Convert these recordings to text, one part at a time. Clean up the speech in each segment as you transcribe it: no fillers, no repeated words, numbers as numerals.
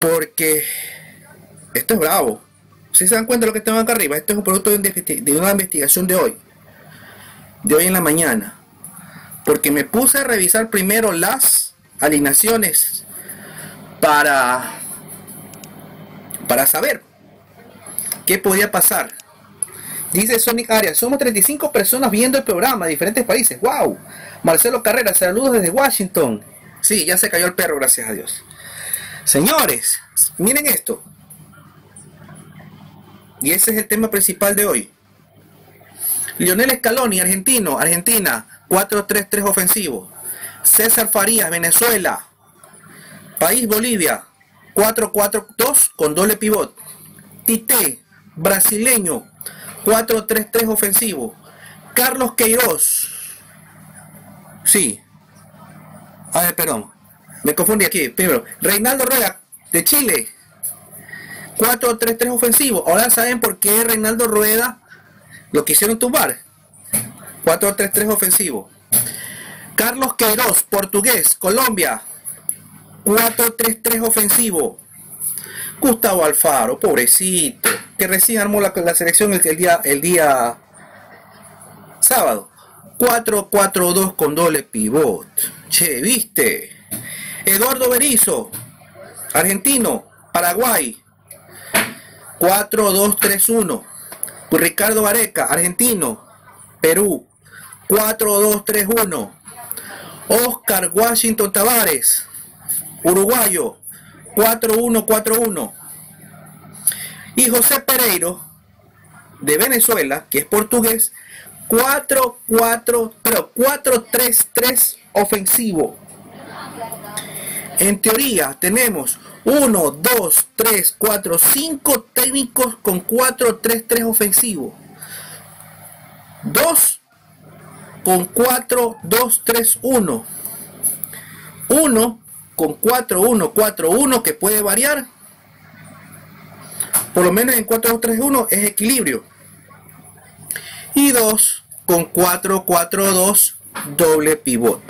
porque esto es bravo. Si se dan cuenta de lo que tengo acá arriba, esto es un producto de una investigación de hoy en la mañana, porque me puse a revisar primero las alineaciones para saber qué podía pasar. Dice Sonic Arias, somos 35 personas viendo el programa de diferentes países. ¡Wow! Marcelo Carrera, saludos desde Washington. Sí, ya se cayó el perro, gracias a Dios. Señores, miren esto. Y ese es el tema principal de hoy. Lionel Scaloni, Argentina, 4-3-3 ofensivo. César Farías, Venezuela. País Bolivia, 4-4-2 con doble pivot. Tite, brasileño, 4-3-3 ofensivo. Carlos Queiroz. Sí. A ver, perdón. Me confundí aquí. Primero, Reinaldo Rueda, de Chile. 4-3-3 ofensivo. Ahora saben por qué Reinaldo Rueda lo quisieron tumbar. 4-3-3 ofensivo. Carlos Queiroz, portugués, Colombia. 4-3-3 ofensivo. Gustavo Alfaro, pobrecito, que recién armó la selección el día sábado. 4-4-2 con doble pivot. Che, ¿viste? Eduardo Berizzo, argentino, Paraguay. 4-2-3-1. Ricardo Gareca, argentino, Perú. 4-2-3-1. Oscar Washington Tavares, uruguayo. 4-1-4-1. Y José Pereiro, de Venezuela, que es portugués, 4-3-3 ofensivo. En teoría tenemos 1, 2, 3, 4, 5 técnicos con 4-3-3 ofensivo. 2 con 4-2-3-1. 1 con 4-1-4-1, que puede variar. Por lo menos en 4-2-3-1 es equilibrio. Y 2 con 4-4-2 doble pivot.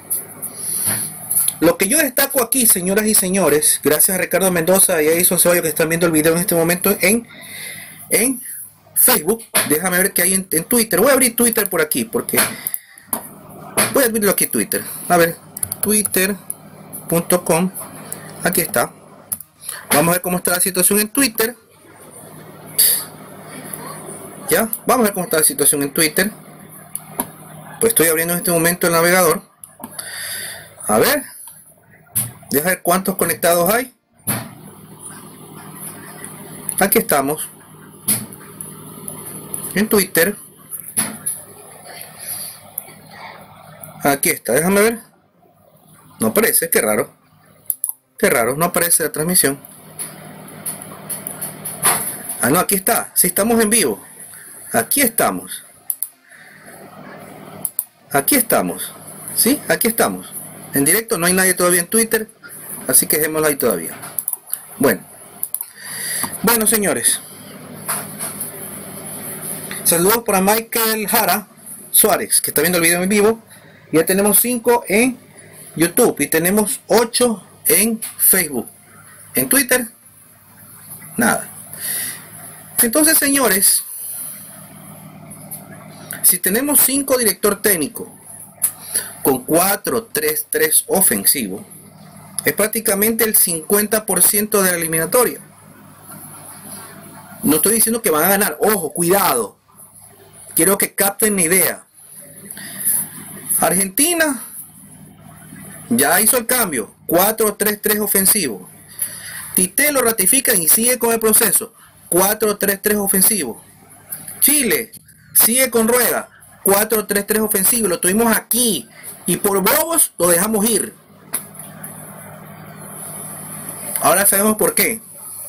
Lo que yo destaco aquí, señoras y señores, gracias a Ricardo Mendoza y a Edison Ceballos que están viendo el video en este momento en Facebook. Déjame ver qué hay en Twitter. Voy a abrir Twitter por aquí, porque voy a abrirlo aquí, Twitter. A ver, twitter.com. Aquí está. Vamos a ver cómo está la situación en Twitter. Ya, vamos a ver cómo está la situación en Twitter. Pues estoy abriendo en este momento el navegador. A ver. Deja ver cuántos conectados hay. Aquí estamos. En Twitter. Aquí está, déjame ver. No aparece, qué raro. Qué raro, no aparece la transmisión. Ah, no, aquí está. Sí, estamos en vivo. Aquí estamos. Aquí estamos. ¿Sí? Aquí estamos. En directo, no hay nadie todavía en Twitter. Así que dejémoslo ahí todavía. Bueno. Bueno, señores. Saludos para Michael Jara Suárez, que está viendo el video en vivo. Ya tenemos 5 en YouTube y tenemos 8 en Facebook. En Twitter, nada. Entonces, señores, si tenemos 5 director técnico con 4-3-3 ofensivo, es prácticamente el 50% de la eliminatoria. No estoy diciendo que van a ganar, ojo, cuidado. Quiero que capten mi idea. Argentina ya hizo el cambio, 4-3-3 ofensivo. Tite lo ratifica y sigue con el proceso, 4-3-3 ofensivo. Chile sigue con Rueda, 4-3-3 ofensivo. Lo tuvimos aquí y por bobos lo dejamos ir. Ahora sabemos por qué.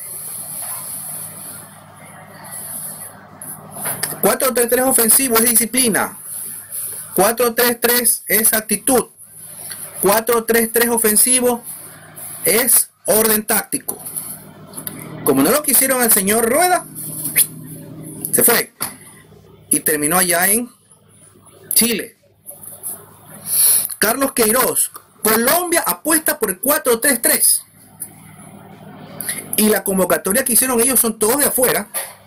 4-3-3 ofensivo es disciplina. 4-3-3 es actitud. 4-3-3 ofensivo es orden táctico. Como no lo quisieron al señor Rueda, se fue y terminó allá en Chile. Carlos Queiroz, Colombia apuesta por el 4-3-3. Y la convocatoria que hicieron ellos son todos de afuera.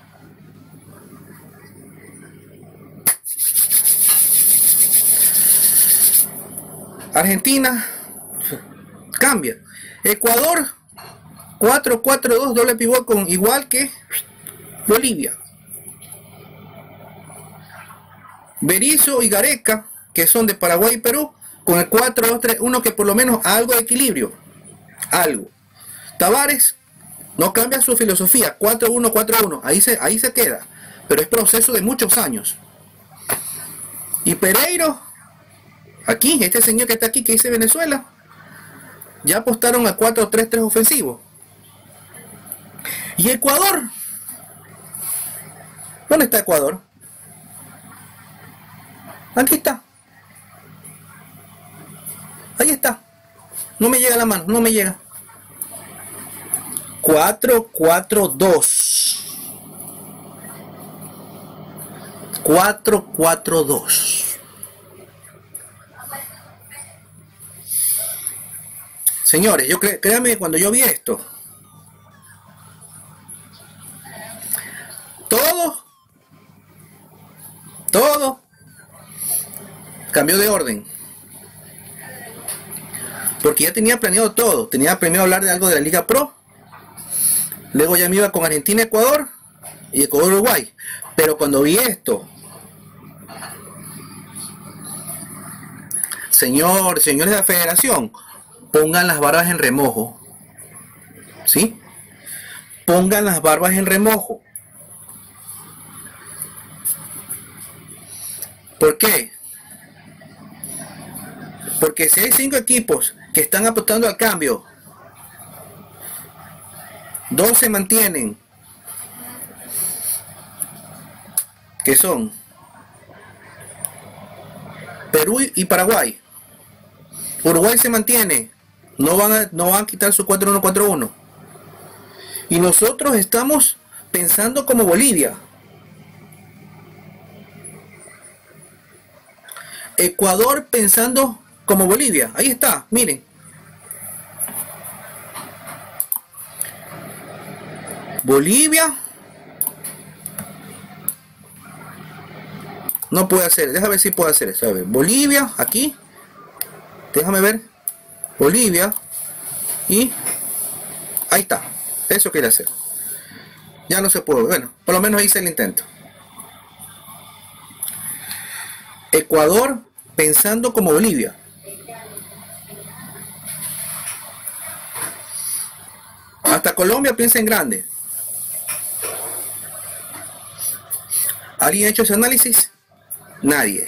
Argentina cambia. Ecuador 4-4-2 doble pivot con igual que Bolivia. Berizzo y Gareca, que son de Paraguay y Perú, con el 4-2-3-1, que por lo menos algo de equilibrio. Algo. Tavares no cambia su filosofía. 4-1-4-1. Ahí se queda. Pero es proceso de muchos años. Y Pereiro, aquí, este señor que está aquí, que dice Venezuela, ya apostaron a 4-3-3 ofensivo. ¿Y Ecuador? ¿Dónde está Ecuador? Aquí está. Ahí está. No me llega la mano, no me llega. 4-4-2. 4-4-2. Señores, créanme, cuando yo vi esto, todo cambió de orden. Porque ya tenía planeado todo. Tenía planeado hablar de algo de la Liga Pro. Luego ya me iba con Argentina, Ecuador y Ecuador, Uruguay. Pero cuando vi esto, señores de la federación, pongan las barbas en remojo. ¿Sí? Pongan las barbas en remojo. ¿Por qué? Porque si hay 5 equipos que están apostando al cambio, 2 se mantienen, que son Perú y Paraguay. Uruguay se mantiene, no van a quitar su 4-1-4-1. Y nosotros estamos pensando como Bolivia. Ecuador pensando como Bolivia. Ahí está, miren. Bolivia no puede hacer, déjame ver si puedo hacer eso. A ver, Bolivia, aquí, déjame ver, Bolivia, y ahí está, eso quiere hacer. Ya no se puede, bueno, por lo menos hice el intento. Ecuador pensando como Bolivia. Hasta Colombia piensa en grande. ¿Alguien ha hecho ese análisis? Nadie.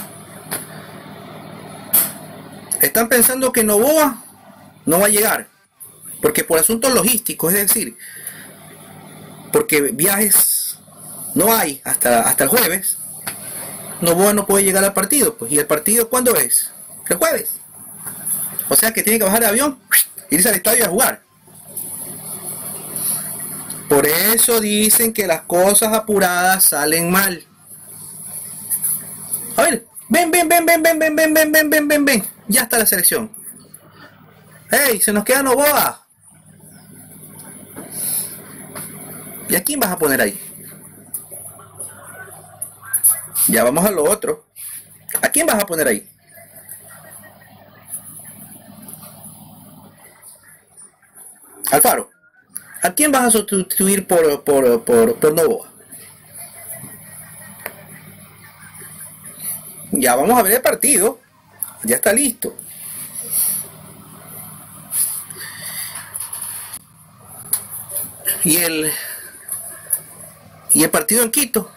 Están pensando que Noboa no va a llegar, porque por asuntos logísticos, es decir, porque viajes no hay hasta el jueves. Noboa no puede llegar al partido, pues. ¿Y el partido cuándo es? El jueves. O sea que tiene que bajar de avión, irse al estadio a jugar. Por eso dicen que las cosas apuradas salen mal. A ver, ven. Ya está la selección. ¡Ey! Se nos queda Noboa. ¿Y a quién vas a poner ahí? Ya vamos a lo otro. ¿A quién vas a poner ahí? Alfaro. ¿A quién vas a sustituir por Noboa? Ya vamos a ver el partido. Ya está listo. Y el partido en Quito.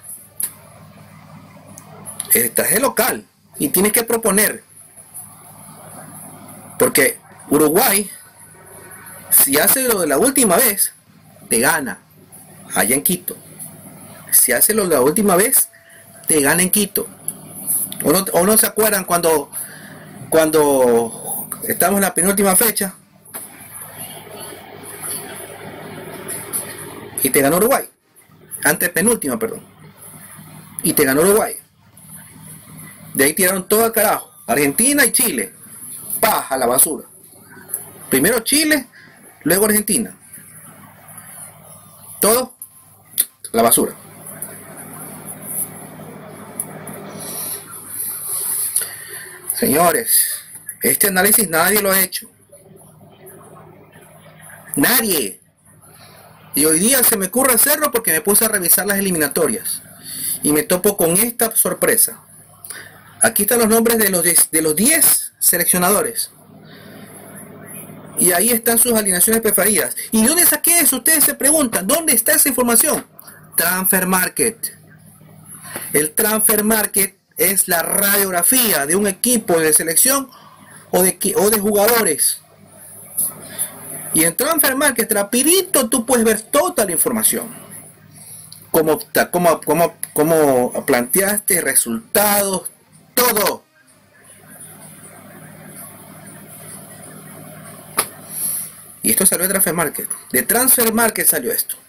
Estás de local y tienes que proponer. Porque Uruguay, si hace lo de la última vez, te gana allá en Quito. Si hace lo de la última vez, te gana en Quito. ¿O no se acuerdan cuando estamos en la penúltima fecha y te ganó Uruguay? Antes penúltima, perdón. Y te ganó Uruguay. De ahí tiraron todo al carajo. Argentina y Chile. Paja a la basura. Primero Chile, luego Argentina. Todo la basura. Señores, este análisis nadie lo ha hecho. Nadie. Y hoy día se me ocurre hacerlo porque me puse a revisar las eliminatorias. Y me topo con esta sorpresa. Aquí están los nombres de los 10 seleccionadores. Y ahí están sus alineaciones preferidas. ¿Y de dónde saqué eso? Ustedes se preguntan, ¿dónde está esa información? Transfer Market. El Transfer Market es la radiografía de un equipo de selección o de jugadores. Y en Transfer Market, rapidito, tú puedes ver toda la información. Cómo planteaste, resultados, todo. Y esto salió de Transfer Market. De Transfer Market salió esto.